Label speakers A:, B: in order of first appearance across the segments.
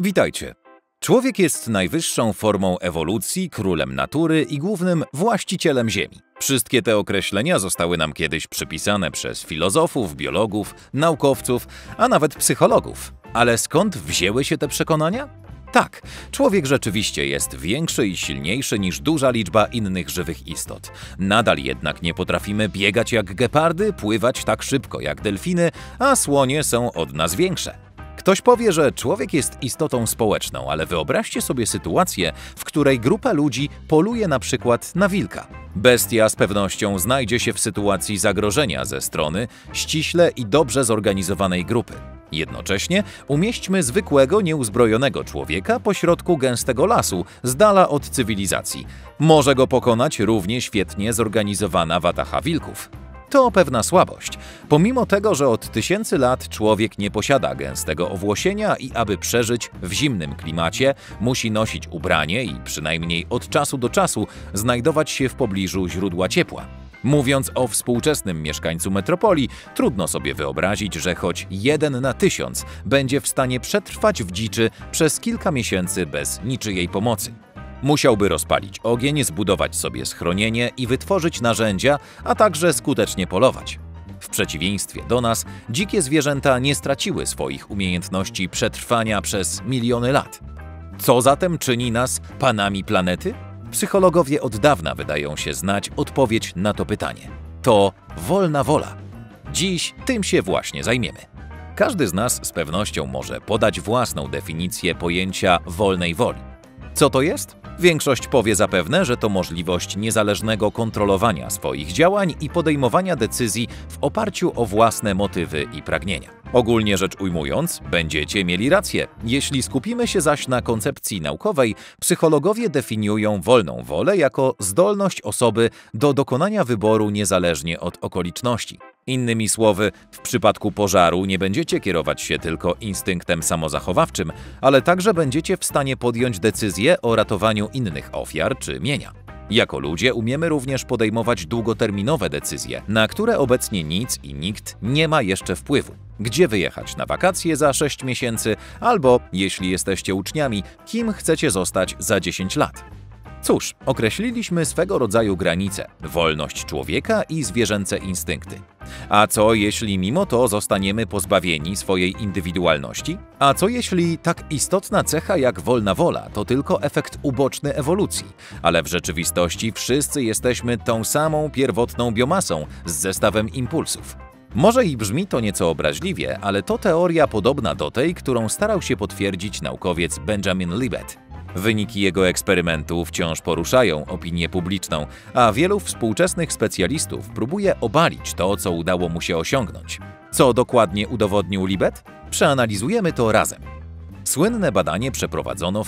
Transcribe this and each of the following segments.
A: Witajcie. Człowiek jest najwyższą formą ewolucji, królem natury i głównym właścicielem Ziemi. Wszystkie te określenia zostały nam kiedyś przypisane przez filozofów, biologów, naukowców, a nawet psychologów. Ale skąd wzięły się te przekonania? Tak, człowiek rzeczywiście jest większy i silniejszy niż duża liczba innych żywych istot. Nadal jednak nie potrafimy biegać jak gepardy, pływać tak szybko jak delfiny, a słonie są od nas większe. Ktoś powie, że człowiek jest istotą społeczną, ale wyobraźcie sobie sytuację, w której grupa ludzi poluje na przykład na wilka. Bestia z pewnością znajdzie się w sytuacji zagrożenia ze strony ściśle i dobrze zorganizowanej grupy. Jednocześnie umieśćmy zwykłego, nieuzbrojonego człowieka pośrodku gęstego lasu, z dala od cywilizacji. Może go pokonać równie świetnie zorganizowana wataha wilków. To pewna słabość. Pomimo tego, że od tysięcy lat człowiek nie posiada gęstego owłosienia i aby przeżyć w zimnym klimacie, musi nosić ubranie i przynajmniej od czasu do czasu znajdować się w pobliżu źródła ciepła. Mówiąc o współczesnym mieszkańcu metropolii, trudno sobie wyobrazić, że choć 1 na 1000 będzie w stanie przetrwać w dziczy przez kilka miesięcy bez niczyjej pomocy. Musiałby rozpalić ogień, zbudować sobie schronienie i wytworzyć narzędzia, a także skutecznie polować. W przeciwieństwie do nas, dzikie zwierzęta nie straciły swoich umiejętności przetrwania przez miliony lat. Co zatem czyni nas panami planety? Psychologowie od dawna wydają się znać odpowiedź na to pytanie. To wolna wola. Dziś tym się właśnie zajmiemy. Każdy z nas z pewnością może podać własną definicję pojęcia wolnej woli. Co to jest? Większość powie zapewne, że to możliwość niezależnego kontrolowania swoich działań i podejmowania decyzji w oparciu o własne motywy i pragnienia. Ogólnie rzecz ujmując, będziecie mieli rację. Jeśli skupimy się zaś na koncepcji naukowej, psychologowie definiują wolną wolę jako zdolność osoby do dokonania wyboru niezależnie od okoliczności. Innymi słowy, w przypadku pożaru nie będziecie kierować się tylko instynktem samozachowawczym, ale także będziecie w stanie podjąć decyzję o ratowaniu innych ofiar czy mienia. Jako ludzie umiemy również podejmować długoterminowe decyzje, na które obecnie nic i nikt nie ma jeszcze wpływu. Gdzie wyjechać na wakacje za 6 miesięcy, albo, jeśli jesteście uczniami, kim chcecie zostać za 10 lat. Cóż, określiliśmy swego rodzaju granice, wolność człowieka i zwierzęce instynkty. A co jeśli mimo to zostaniemy pozbawieni swojej indywidualności? A co jeśli tak istotna cecha jak wolna wola to tylko efekt uboczny ewolucji, ale w rzeczywistości wszyscy jesteśmy tą samą pierwotną biomasą z zestawem impulsów? Może i brzmi to nieco obraźliwie, ale to teoria podobna do tej, którą starał się potwierdzić naukowiec Benjamin Libet. Wyniki jego eksperymentu wciąż poruszają opinię publiczną, a wielu współczesnych specjalistów próbuje obalić to, co udało mu się osiągnąć. Co dokładnie udowodnił Libet? Przeanalizujemy to razem. Słynne badanie przeprowadzono w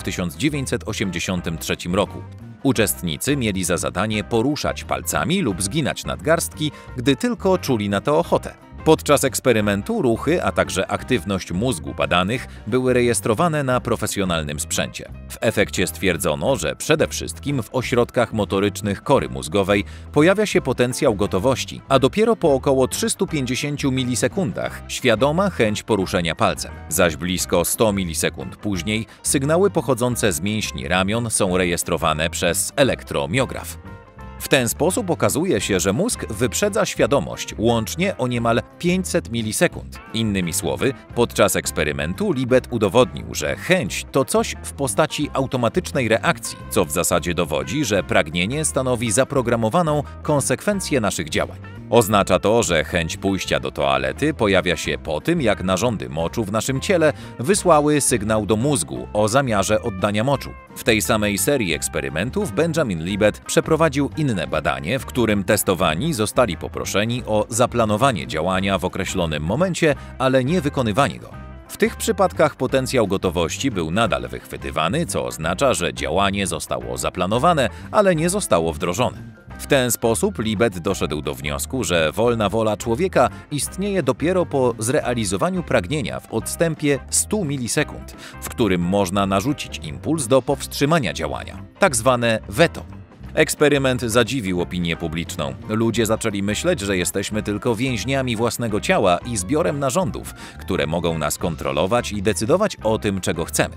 A: 1983 roku. Uczestnicy mieli za zadanie poruszać palcami lub zginać nadgarstki, gdy tylko czuli na to ochotę. Podczas eksperymentu ruchy, a także aktywność mózgu badanych były rejestrowane na profesjonalnym sprzęcie. W efekcie stwierdzono, że przede wszystkim w ośrodkach motorycznych kory mózgowej pojawia się potencjał gotowości, a dopiero po około 350 milisekundach świadoma chęć poruszenia palcem. Zaś blisko 100 milisekund później sygnały pochodzące z mięśni ramion są rejestrowane przez elektromiograf. W ten sposób okazuje się, że mózg wyprzedza świadomość łącznie o niemal 500 milisekund. Innymi słowy, podczas eksperymentu Libet udowodnił, że chęć to coś w postaci automatycznej reakcji, co w zasadzie dowodzi, że pragnienie stanowi zaprogramowaną konsekwencję naszych działań. Oznacza to, że chęć pójścia do toalety pojawia się po tym, jak narządy moczu w naszym ciele wysłały sygnał do mózgu o zamiarze oddania moczu. W tej samej serii eksperymentów Benjamin Libet przeprowadził inne badanie, w którym testowani zostali poproszeni o zaplanowanie działania w określonym momencie, ale nie wykonywanie go. W tych przypadkach potencjał gotowości był nadal wychwytywany, co oznacza, że działanie zostało zaplanowane, ale nie zostało wdrożone. W ten sposób Libet doszedł do wniosku, że wolna wola człowieka istnieje dopiero po zrealizowaniu pragnienia w odstępie 100 milisekund, w którym można narzucić impuls do powstrzymania działania, tak zwane weto. Eksperyment zadziwił opinię publiczną. Ludzie zaczęli myśleć, że jesteśmy tylko więźniami własnego ciała i zbiorem narządów, które mogą nas kontrolować i decydować o tym, czego chcemy.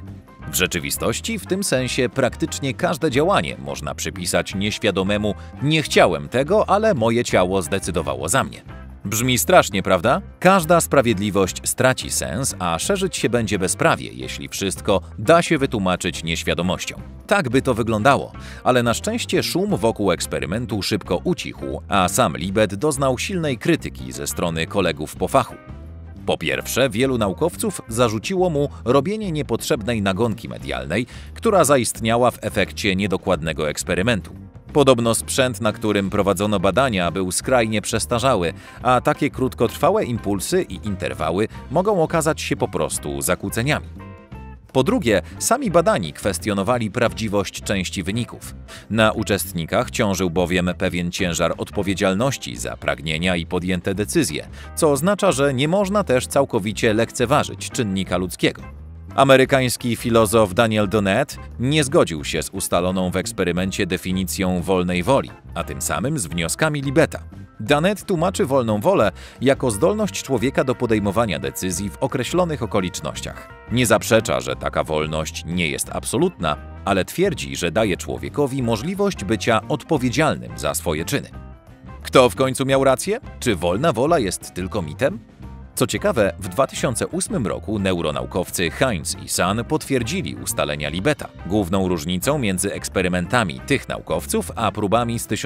A: W rzeczywistości w tym sensie praktycznie każde działanie można przypisać nieświadomemu „nie chciałem tego, ale moje ciało zdecydowało za mnie”. Brzmi strasznie, prawda? Każda sprawiedliwość straci sens, a szerzyć się będzie bezprawie, jeśli wszystko da się wytłumaczyć nieświadomością. Tak by to wyglądało, ale na szczęście szum wokół eksperymentu szybko ucichł, a sam Libet doznał silnej krytyki ze strony kolegów po fachu. Po pierwsze, wielu naukowców zarzuciło mu robienie niepotrzebnej nagonki medialnej, która zaistniała w efekcie niedokładnego eksperymentu. Podobno sprzęt, na którym prowadzono badania, był skrajnie przestarzały, a takie krótkotrwałe impulsy i interwały mogą okazać się po prostu zakłóceniami. Po drugie, sami badani kwestionowali prawdziwość części wyników. Na uczestnikach ciążył bowiem pewien ciężar odpowiedzialności za pragnienia i podjęte decyzje, co oznacza, że nie można też całkowicie lekceważyć czynnika ludzkiego. Amerykański filozof Daniel Dennett nie zgodził się z ustaloną w eksperymencie definicją wolnej woli, a tym samym z wnioskami Libeta. Dennett tłumaczy wolną wolę jako zdolność człowieka do podejmowania decyzji w określonych okolicznościach. Nie zaprzecza, że taka wolność nie jest absolutna, ale twierdzi, że daje człowiekowi możliwość bycia odpowiedzialnym za swoje czyny. Kto w końcu miał rację? Czy wolna wola jest tylko mitem? Co ciekawe, w 2008 roku neuronaukowcy Heinz i Sun potwierdzili ustalenia Libeta. Główną różnicą między eksperymentami tych naukowców a próbami z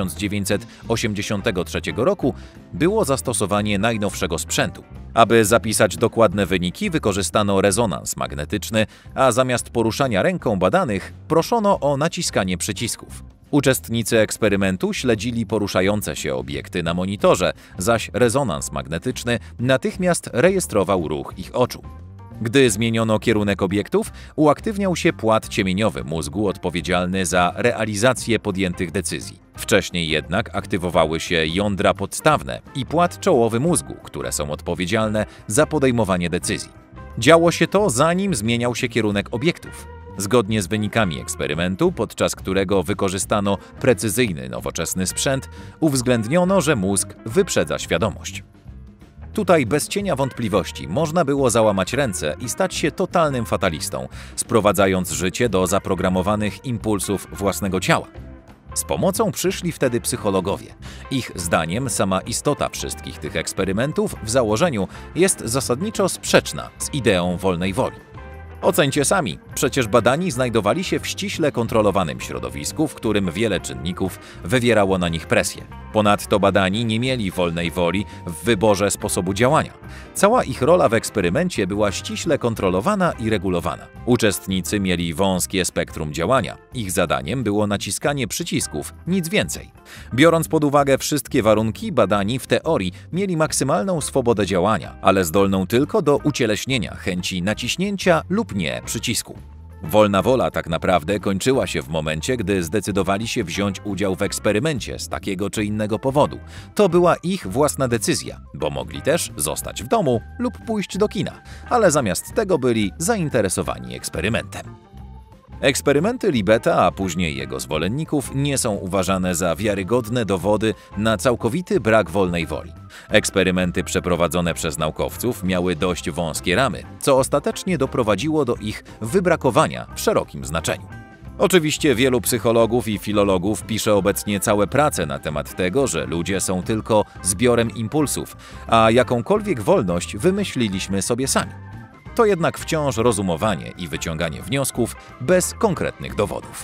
A: 1983 roku było zastosowanie najnowszego sprzętu. Aby zapisać dokładne wyniki, wykorzystano rezonans magnetyczny, a zamiast poruszania ręką badanych proszono o naciskanie przycisków. Uczestnicy eksperymentu śledzili poruszające się obiekty na monitorze, zaś rezonans magnetyczny natychmiast rejestrował ruch ich oczu. Gdy zmieniono kierunek obiektów, uaktywniał się płat ciemieniowy mózgu odpowiedzialny za realizację podjętych decyzji. Wcześniej jednak aktywowały się jądra podstawne i płat czołowy mózgu, które są odpowiedzialne za podejmowanie decyzji. Działo się to, zanim zmieniał się kierunek obiektów. Zgodnie z wynikami eksperymentu, podczas którego wykorzystano precyzyjny, nowoczesny sprzęt, uwzględniono, że mózg wyprzedza świadomość. Tutaj bez cienia wątpliwości można było załamać ręce i stać się totalnym fatalistą, sprowadzając życie do zaprogramowanych impulsów własnego ciała. Z pomocą przyszli wtedy psychologowie. Ich zdaniem sama istota wszystkich tych eksperymentów w założeniu jest zasadniczo sprzeczna z ideą wolnej woli. Oceńcie sami, przecież badani znajdowali się w ściśle kontrolowanym środowisku, w którym wiele czynników wywierało na nich presję. Ponadto badani nie mieli wolnej woli w wyborze sposobu działania. Cała ich rola w eksperymencie była ściśle kontrolowana i regulowana. Uczestnicy mieli wąskie spektrum działania. Ich zadaniem było naciskanie przycisków, nic więcej. Biorąc pod uwagę wszystkie warunki, badani w teorii mieli maksymalną swobodę działania, ale zdolną tylko do ucieleśnienia chęci naciśnięcia lub nie przycisku. Wolna wola tak naprawdę kończyła się w momencie, gdy zdecydowali się wziąć udział w eksperymencie z takiego czy innego powodu. To była ich własna decyzja, bo mogli też zostać w domu lub pójść do kina, ale zamiast tego byli zainteresowani eksperymentem. Eksperymenty Libeta, a później jego zwolenników, nie są uważane za wiarygodne dowody na całkowity brak wolnej woli. Eksperymenty przeprowadzone przez naukowców miały dość wąskie ramy, co ostatecznie doprowadziło do ich wybrakowania w szerokim znaczeniu. Oczywiście wielu psychologów i filologów pisze obecnie całe prace na temat tego, że ludzie są tylko zbiorem impulsów, a jakąkolwiek wolność wymyśliliśmy sobie sami. To jednak wciąż rozumowanie i wyciąganie wniosków bez konkretnych dowodów.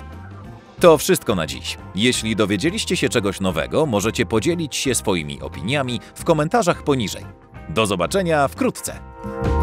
A: To wszystko na dziś. Jeśli dowiedzieliście się czegoś nowego, możecie podzielić się swoimi opiniami w komentarzach poniżej. Do zobaczenia wkrótce!